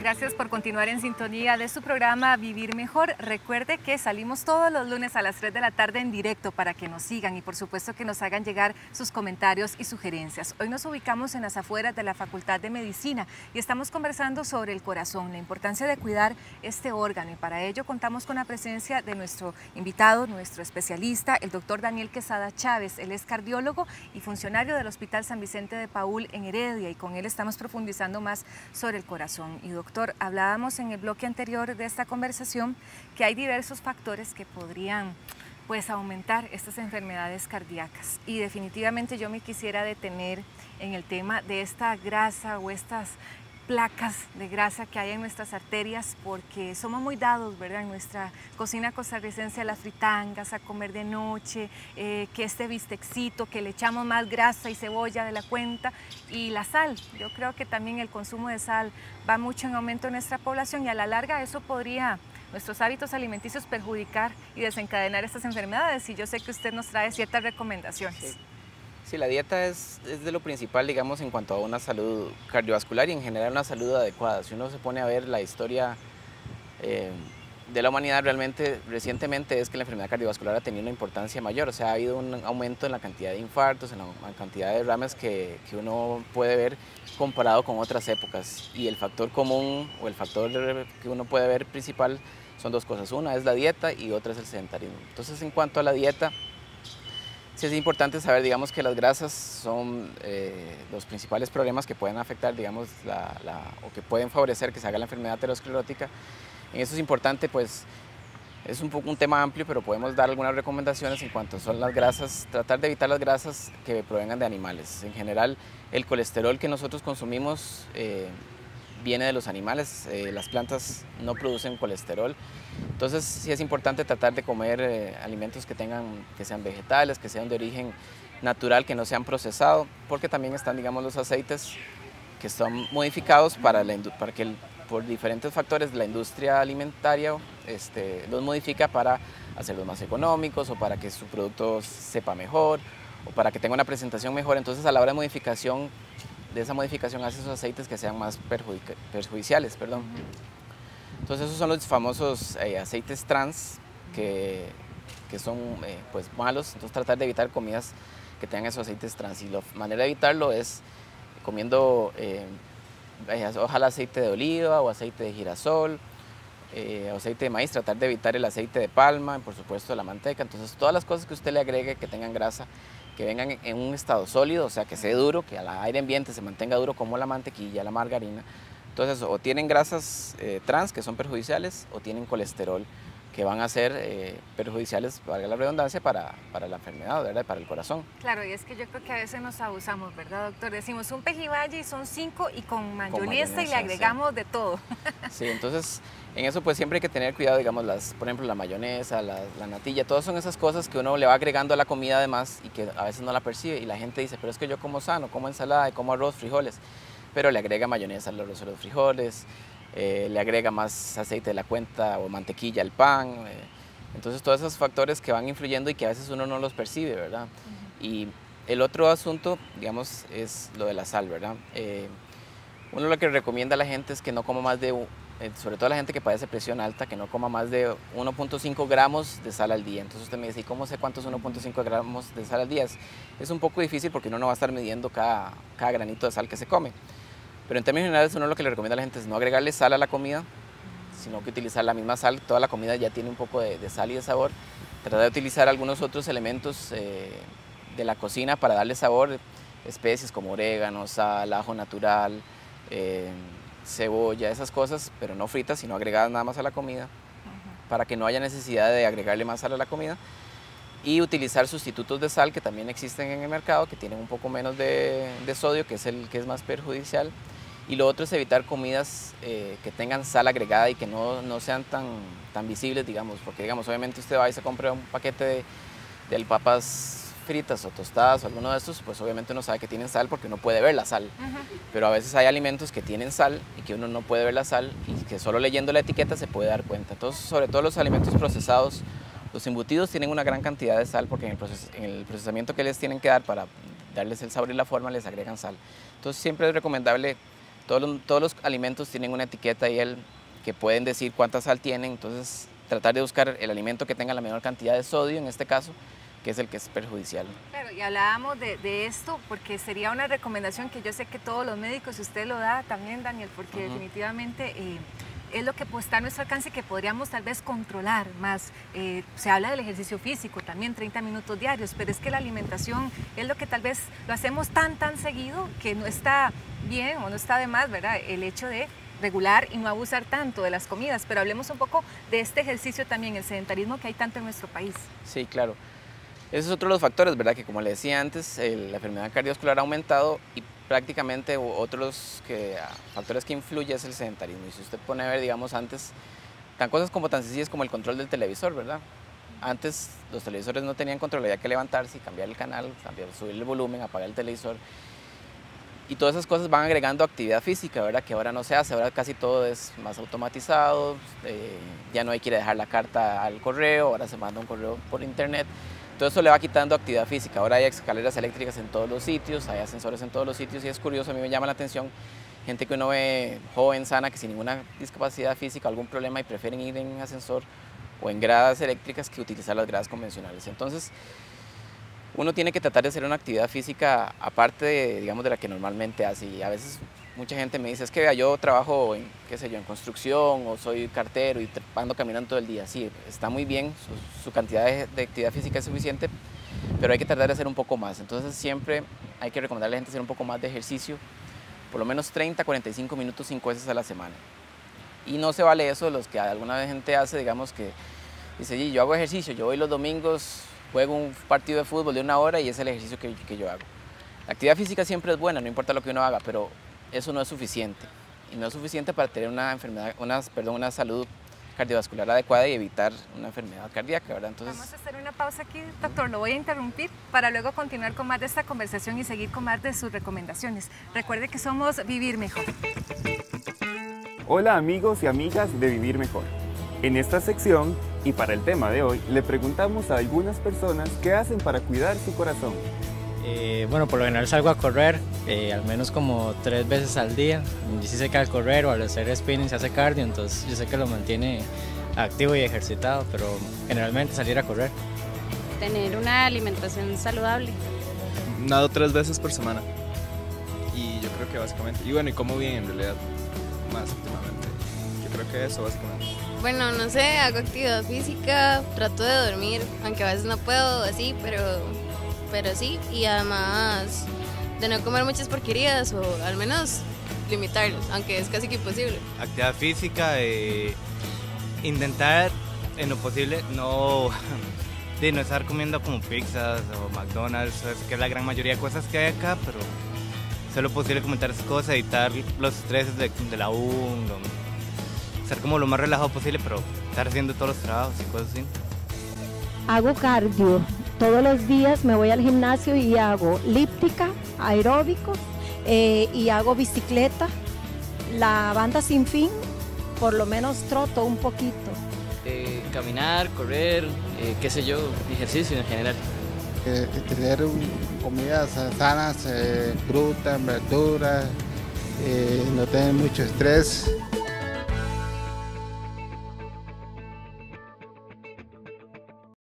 gracias por continuar en sintonía de su programa Vivir Mejor. Recuerde que salimos todos los lunes a las 3 de la tarde en directo para que nos sigan y por supuesto que nos hagan llegar sus comentarios y sugerencias. Hoy nos ubicamos en las afueras de la Facultad de Medicina y estamos conversando sobre el corazón, la importancia de cuidar este órgano, y para ello contamos con la presencia de nuestro invitado, nuestro especialista, el doctor Daniel Quesada Chávez. Él es cardiólogo y funcionario del Hospital San Vicente de Paúl en Heredia, y con él estamos profundizando más sobre el corazón. Y doctor, hablábamos en el bloque anterior de esta conversación que hay diversos factores que podrían aumentar estas enfermedades cardíacas, y definitivamente yo me quisiera detener en el tema de esta grasa o estas placas de grasa que hay en nuestras arterias, porque somos muy dados, ¿verdad?, en nuestra cocina costarricense a las fritangas, a comer de noche, que este bistecito, que le echamos más grasa y cebolla de la cuenta, y la sal. Yo creo que también el consumo de sal va mucho en aumento en nuestra población, y a la larga eso podría nuestros hábitos alimenticios perjudicar y desencadenar estas enfermedades, y yo sé que usted nos trae ciertas recomendaciones. Sí. Sí, la dieta es de lo principal, digamos, en cuanto a una salud cardiovascular y en general una salud adecuada. Si uno se pone a ver la historia de la humanidad, realmente recientemente es que la enfermedad cardiovascular ha tenido una importancia mayor. O sea, ha habido un aumento en la cantidad de infartos, en la cantidad de derrames que uno puede ver comparado con otras épocas. Y el factor común o el factor que uno puede ver principal son dos cosas. Una es la dieta y otra es el sedentarismo. Entonces, en cuanto a la dieta, sí es importante saber, digamos, que las grasas son los principales problemas que pueden afectar, digamos, o que pueden favorecer que se haga la enfermedad aterosclerótica. En eso es importante, pues, es un tema amplio, pero podemos dar algunas recomendaciones en cuanto son las grasas, tratar de evitar las grasas que provengan de animales. En general, el colesterol que nosotros consumimos viene de los animales, las plantas no producen colesterol. Entonces sí es importante tratar de comer alimentos que sean vegetales, que sean de origen natural, que no sean procesados, porque también están, digamos, los aceites que son modificados por diferentes factores de la industria alimentaria, los modifica para hacerlos más económicos o para que su producto sepa mejor o para que tenga una presentación mejor. Entonces, a la hora de esa modificación hace esos aceites que sean más perjudiciales. Entonces esos son los famosos aceites trans que son pues malos. Entonces tratar de evitar comidas que tengan esos aceites trans, y la manera de evitarlo es comiendo ojalá aceite de oliva o aceite de girasol, o aceite de maíz, tratar de evitar el aceite de palma, por supuesto la manteca. Entonces todas las cosas que usted le agregue que tengan grasa, que vengan en un estado sólido, o sea, que sea duro, que al aire ambiente se mantenga duro, como la mantequilla, la margarina. Entonces, o tienen grasas trans que son perjudiciales, o tienen colesterol que van a ser perjudiciales, valga la redundancia, para la enfermedad, ¿verdad?, para el corazón. Claro, y es que yo creo que a veces nos abusamos, ¿verdad, doctor? Decimos un pejibaye y son 5 y con mayonesa y le agregamos de todo. Sí, entonces en eso pues siempre hay que tener cuidado, digamos, por ejemplo, la mayonesa, la natilla, todas son esas cosas que uno le va agregando a la comida además y que a veces no la percibe, y la gente dice, pero es que yo como sano, como ensalada y como arroz, frijoles, pero le agrega mayonesa al arroz o los frijoles, le agrega más aceite de la cuenta o mantequilla al pan, entonces todos esos factores que van influyendo y que a veces uno no los percibe, ¿verdad? Y el otro asunto, digamos, es lo de la sal, ¿verdad? Uno lo que recomienda a la gente es que no coma más sobre todo la gente que padece presión alta, que no coma más de 1.5 gramos de sal al día. Entonces usted me dice, ¿y cómo sé cuántos 1.5 gramos de sal al día? Es un poco difícil porque uno no va a estar midiendo cada granito de sal que se come. Pero en términos generales, uno lo que le recomienda a la gente es no agregarle sal a la comida, sino que utilizar la misma sal. Toda la comida ya tiene un poco de sal y de sabor. Tratar de utilizar algunos otros elementos de la cocina para darle sabor, especies como orégano, sal, ajo natural, cebolla, esas cosas, pero no fritas, sino agregadas nada más a la comida, para que no haya necesidad de agregarle más sal a la comida. Y utilizar sustitutos de sal que también existen en el mercado, que tienen un poco menos de sodio, que es el que es más perjudicial. Y lo otro es evitar comidas que tengan sal agregada y que no sean tan visibles, digamos, porque digamos, obviamente usted va y se compra un paquete de papas fritas o tostadas o alguno de estos, pues obviamente uno sabe que tienen sal porque uno puede ver la sal. Pero a veces hay alimentos que tienen sal y que uno no puede ver la sal y que solo leyendo la etiqueta se puede dar cuenta. Entonces, sobre todo los alimentos procesados, los embutidos tienen una gran cantidad de sal porque en el procesamiento que les tienen que dar para darles el sabor y la forma les agregan sal. Entonces siempre es recomendable Todos los alimentos tienen una etiqueta ahí que pueden decir cuánta sal tienen, entonces tratar de buscar el alimento que tenga la menor cantidad de sodio, en este caso, que es el que es perjudicial. Claro, y hablábamos de esto porque sería una recomendación que yo sé que todos los médicos, usted lo da también, Daniel, porque definitivamente es lo que está a nuestro alcance, que podríamos tal vez controlar más. Se habla del ejercicio físico también, 30 minutos diarios, pero es que la alimentación es lo que tal vez lo hacemos tan seguido que no está bien o no está de más, ¿verdad? El hecho de regular y no abusar tanto de las comidas, pero hablemos un poco de este ejercicio también, el sedentarismo que hay tanto en nuestro país. Sí, claro. Ese es otro de los factores, ¿verdad? Que como le decía antes, la enfermedad cardiovascular ha aumentado y prácticamente otros factores que influyen es el sedentarismo. Y si usted pone a ver, digamos, antes, cosas como tan sencillas como el control del televisor, ¿verdad? Antes los televisores no tenían control, había que levantarse y cambiar el canal, subir el volumen, apagar el televisor. Y todas esas cosas van agregando actividad física, ¿verdad? Que ahora no se hace, ahora casi todo es más automatizado, ya no hay que ir a dejar la carta al correo, ahora se manda un correo por internet. Todo eso le va quitando actividad física. Ahora hay escaleras eléctricas en todos los sitios, hay ascensores en todos los sitios y es curioso, a mí me llama la atención gente que uno ve joven, sana, que sin ninguna discapacidad física, algún problema y prefieren ir en ascensor o en gradas eléctricas que utilizar las gradas convencionales. Entonces, uno tiene que tratar de hacer una actividad física aparte de, digamos, de la que normalmente hace. Y a veces mucha gente me dice, es que vea, yo trabajo en, qué sé yo, en construcción o soy cartero y ando caminando todo el día. Sí, está muy bien, su cantidad de actividad física es suficiente, pero hay que tratar de hacer un poco más. Entonces siempre hay que recomendarle a la gente hacer un poco más de ejercicio, por lo menos 30 a 45 minutos 5 veces a la semana. Y no se vale eso de los que alguna vez gente hace, digamos que dice, yo hago ejercicio, yo voy los domingos, juego un partido de fútbol de 1 hora y es el ejercicio que yo hago. La actividad física siempre es buena, no importa lo que uno haga, pero eso no es suficiente. Y no es suficiente para tener una salud cardiovascular adecuada y evitar una enfermedad cardíaca, ¿verdad? Entonces, vamos a hacer una pausa aquí, doctor, lo voy a interrumpir para luego continuar con más de esta conversación y seguir con más de sus recomendaciones. Recuerde que somos Vivir Mejor. Hola amigos y amigas de Vivir Mejor. En esta sección, y para el tema de hoy, le preguntamos a algunas personas qué hacen para cuidar su corazón. Bueno, por lo general salgo a correr, al menos como 3 veces al día. Yo sí sé que al correr o al hacer spinning se hace cardio, entonces yo sé que lo mantiene activo y ejercitado, pero generalmente salir a correr. Tener una alimentación saludable. Nado 3 veces por semana. Y yo creo que básicamente, y bueno, y como bien en realidad, más últimamente. Yo creo que eso básicamente. Bueno, no sé, hago actividad física, trato de dormir, aunque a veces no puedo así, pero sí, y además de no comer muchas porquerías o al menos limitarlos, aunque es casi que imposible. Actividad física, intentar en lo posible no estar comiendo como pizzas o McDonald's, que es la gran mayoría de cosas que hay acá, pero hacer lo posible comentar esas cosas, evitar los estreses de la U, ser como lo más relajado posible, pero estar haciendo todos los trabajos y cosas así. Hago cardio. Todos los días me voy al gimnasio y hago elíptica, aeróbico, y hago bicicleta, la banda sin fin, por lo menos troto un poquito. Caminar, correr, qué sé yo, ejercicio en general. Tener comidas sanas, frutas, verduras, no tener mucho estrés.